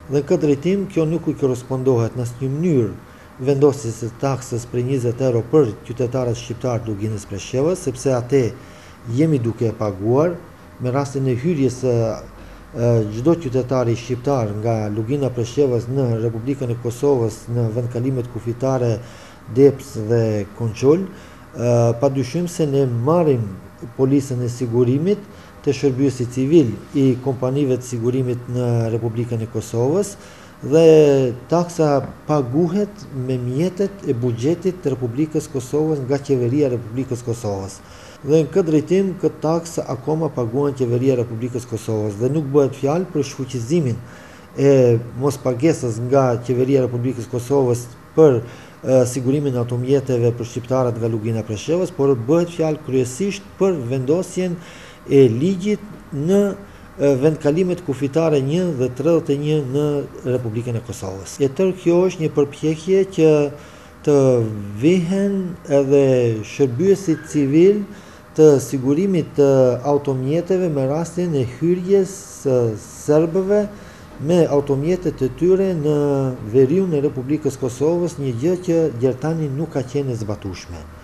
Dhe në këtë drejtim, kjo nuk i korrespondohet në asnjë mënyrë vendosjes së taksës për 20 euro për qytetarët shqiptar të Luginës Preshevës, sepse atë jemi duke e paguar me rastin e hyrjes së çdo qytetari shqiptar nga Lugina Preshevës në Republikën e Kosovës në vendkalimet kufitare Deps dhe Konçol. Padyshim se ne marrim polisën e sigurimit të shërbyesi civil i kompanive të sigurimit në Republikën e Kosovës dhe taksa paguhet me mjetet e buxhetit të Republikës Kosovës nga Qeveria e Republikës Kosovës. Dhe në këtë drejtim, këtë taksë akoma paguan Qeveria e Republikës Kosovës dhe nuk bëhet fjalë për shfuqizimin e mospagesës nga Qeveria e Republikës Kosovës për sigurimin e automjeteve për shqiptarët nga Lugina Preshevës, por bëhet fjalë kryesisht për vendosjen e ligjit në vendkalimet kufitare 1 dhe 31 në Republikën e Kosovës. E tërë kjo është një përpjekje që të vihen edhe shërbyesit civil të sigurimit të automjeteve me rastin e hyrjes së serbëve me automjetet e tyre në veriun e Republikës Kosovës, një gjë që deri tani nuk ka qenë e zbatueshme.